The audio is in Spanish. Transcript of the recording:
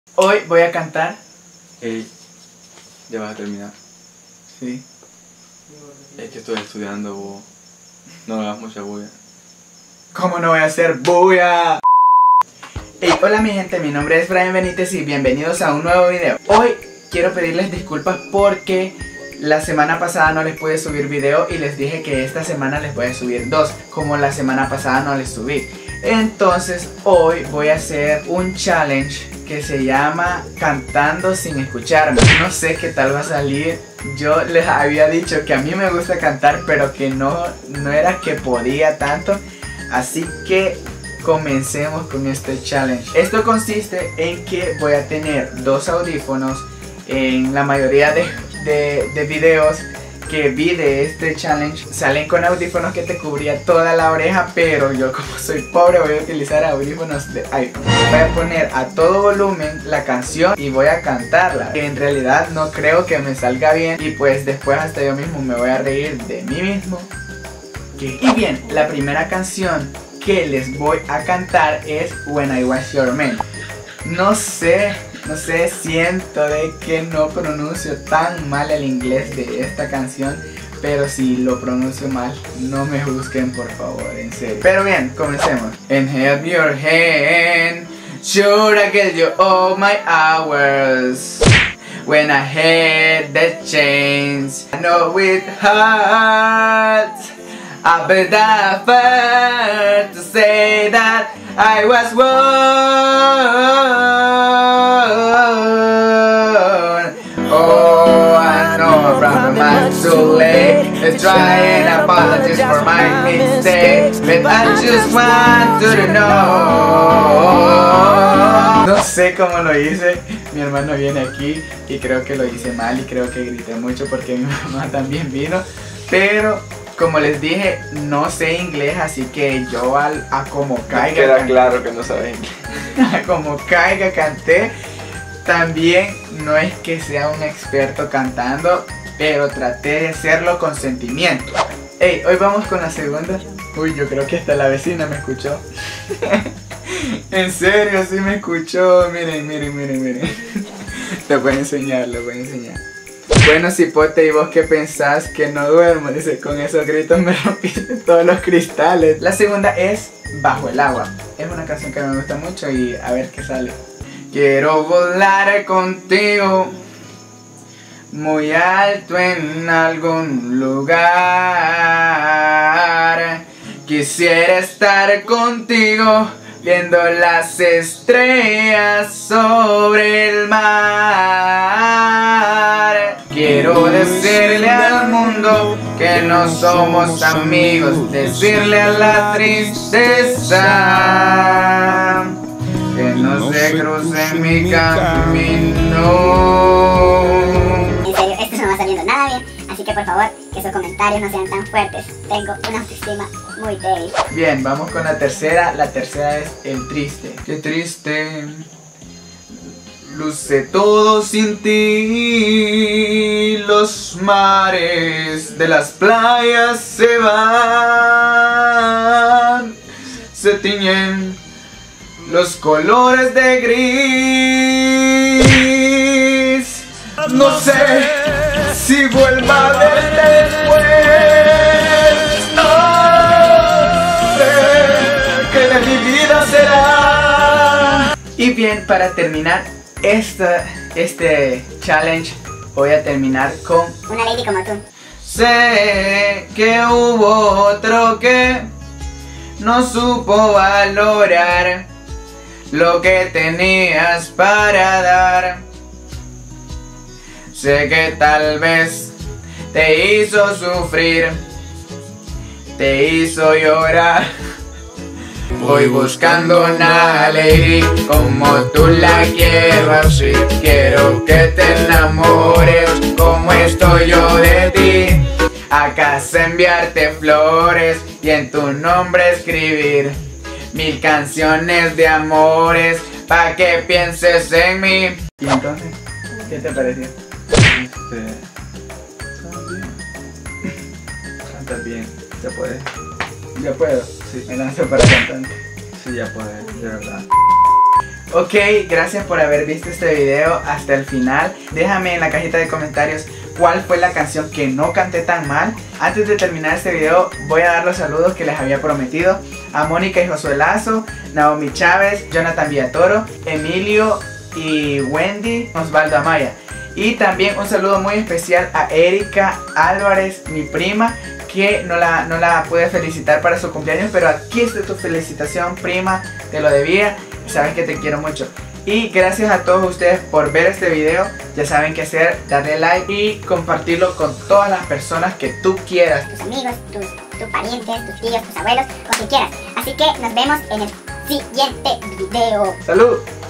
Hoy voy a cantar. Ey, ya vas a terminar. Sí. Es que estoy estudiando, bo. No hagas mucha bulla. ¿Cómo no voy a hacer bulla? Hey, hola mi gente, mi nombre es Brian Benítez y bienvenidos a un nuevo video. Hoy quiero pedirles disculpas porque la semana pasada no les pude subir video y les dije que esta semana les voy a subir dos, como la semana pasada no les subí. Entonces hoy voy a hacer un challenge que se llama Cantando sin escucharme. No sé qué tal va a salir. Yo les había dicho que a mí me gusta cantar, pero que no era que podía tanto. Así que comencemos con este challenge. Esto consiste en que voy a tener dos audífonos. En la mayoría de videos que vi de este challenge salen con audífonos que te cubría toda la oreja, pero yo como soy pobre voy a utilizar audífonos de iPhone. Voy a poner a todo volumen la canción y voy a cantarla. En realidad no creo que me salga bien y pues después hasta yo mismo me voy a reír de mí mismo. Y bien, la primera canción que les voy a cantar es When I Was Your Man. No sé, siento de que no pronuncio tan mal el inglés de esta canción, pero si lo pronuncio mal, no me juzguen por favor, en serio. Pero bien, comencemos. And have your hand, sure I get you all my hours. When I had the chance, I know it hurts. I bet I fair to say that I was wrong. Oh, I know I'm not too late. Let's try and apologize for my mistake, but I just want to know. No sé cómo lo hice. Mi hermano viene aquí y creo que lo hice mal y creo que grité mucho porque mi mamá también vino. Pero como les dije, no sé inglés, así que yo a como caiga. Queda claro que no sabes inglés. A como caiga canté. También no es que sea un experto cantando, pero traté de hacerlo con sentimiento. Hey, hoy vamos con la segunda. Uy, yo creo que hasta la vecina me escuchó. En serio, sí me escuchó. Miren. Les voy a enseñar. Bueno, cipote, ¿y vos qué pensás? Que no duermo. Dice, con esos gritos me rompiste todos los cristales. La segunda es Bajo el agua. Es una canción que me gusta mucho y a ver qué sale. Quiero volar contigo muy alto en algún lugar. Quisiera estar contigo viendo las estrellas sobre el mar. Quiero decirle al mundo que no somos amigos, decirle a la tristeza que no se cruce mi camino. En serio, esto no va saliendo nada bien, así que por favor, que sus comentarios no sean tan fuertes. Tengo una autoestima muy débil. Bien, vamos con la tercera. La tercera es El Triste. Qué triste luce todo sin ti. Los mares de las playas se van, se tiñen los colores de gris. No sé si vuelva a verte después. No sé qué de mi vida será. Y bien, para terminar este challenge, voy a terminar con Una lady como tú. Sé que hubo otro que no supo valorar lo que tenías para dar. Sé que tal vez te hizo sufrir, te hizo llorar. Voy buscando una lady como tú la quiero así. Quiero que te enamores como estoy yo de ti. Acaso enviarte flores y en tu nombre escribir 1000 canciones de amores pa' que pienses en mí. ¿Y entonces? ¿Qué te pareció? Cantas bien. ¿Ya puedes? ¿Ya puedo? Sí. Me lanzo para cantante. Sí, ya puedes, de verdad. Ok, gracias por haber visto este video hasta el final. Déjame en la cajita de comentarios cuál fue la canción que no canté tan mal. Antes de terminar este video voy a dar los saludos que les había prometido a Mónica y Josué Lazo, Naomi Chávez, Jonathan Villatoro, Emilio y Wendy Osvaldo Amaya. Y también un saludo muy especial a Erika Álvarez, mi prima, que no la pude felicitar para su cumpleaños, pero aquí está tu felicitación, prima, te lo debía. Sabes que te quiero mucho. Y gracias a todos ustedes por ver este video. Ya saben qué hacer, darle like y compartirlo con todas las personas que tú quieras. Tus amigos, tus parientes, tus tíos, tus abuelos, con quien quieras. Así que nos vemos en el siguiente video. ¡Salud!